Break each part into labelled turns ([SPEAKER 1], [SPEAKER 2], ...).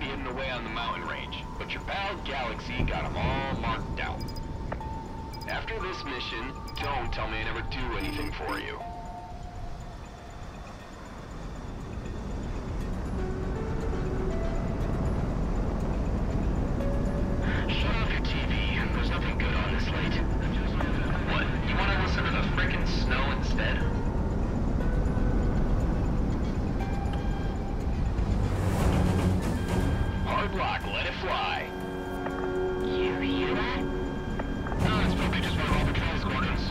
[SPEAKER 1] be hidden away on the mountain range, but your pal Galaxy got them all marked out. After this mission, don't tell me I never do anything for you. Shut off your TV. There's nothing good on this late. What? You want to listen to the frickin' snow instead? Hard lock, let it fly.
[SPEAKER 2] You hear that?
[SPEAKER 1] No, it's probably just one of all the transporters.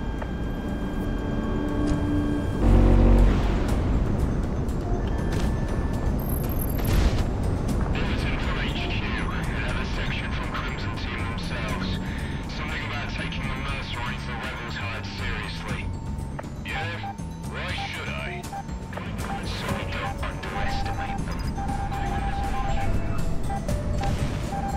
[SPEAKER 1] Bulletin from HQ. Another section from Crimson Team themselves. Something about taking the mercenaries the rebels hired seriously. Yeah? Why should I? So we don't underestimate them.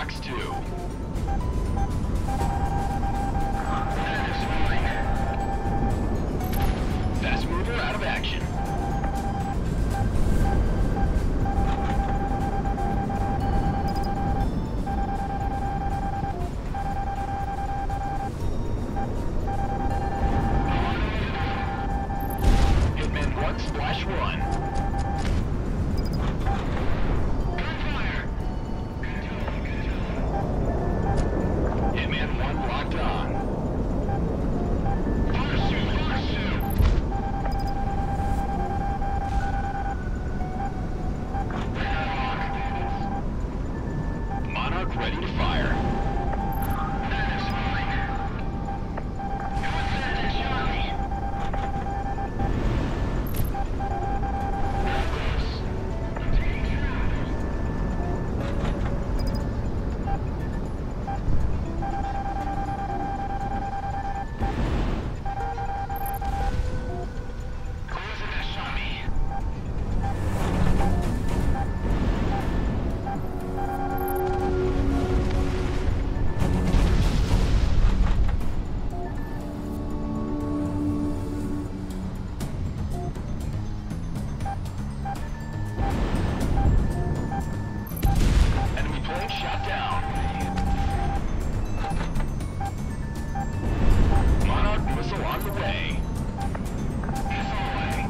[SPEAKER 3] Fox 2.
[SPEAKER 1] That is fine.
[SPEAKER 3] Fast mover out of action. Hitman 1, Splash 1.
[SPEAKER 1] Gunfire!
[SPEAKER 3] Hitman 1 locked on.
[SPEAKER 1] Fox 2, Fox 2.
[SPEAKER 3] Monarch ready to fire.
[SPEAKER 1] That is fine. Contact at Charlie. Closing at Charlie.
[SPEAKER 3] Enemy plane shot down. Monarch missile on the way.
[SPEAKER 1] Missile away.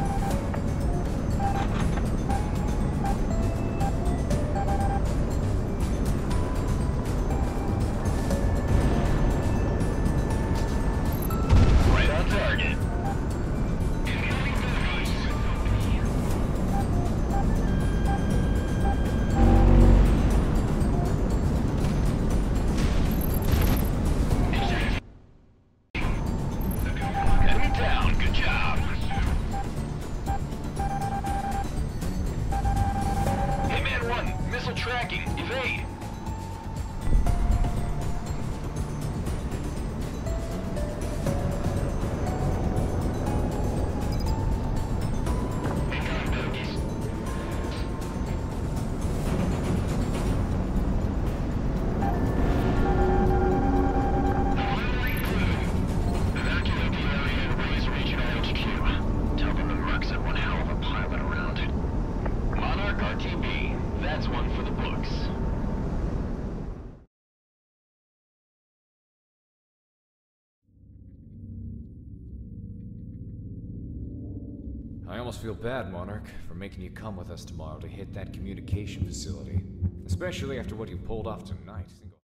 [SPEAKER 3] Right on target.
[SPEAKER 1] Incoming bogies.
[SPEAKER 3] Enemy down. Good job. Hitman 1, missile tracking. Evade.
[SPEAKER 1] Incoming bogies. Highlight blue. Evacuate the area and raise regional HQ. Tell them the Mercs had one hell of a pilot around.
[SPEAKER 3] Monarch RTB. That's one for the books.
[SPEAKER 4] I almost feel bad, Monarch, for making you come with us tomorrow to hit that communication facility. Especially after what you pulled off tonight.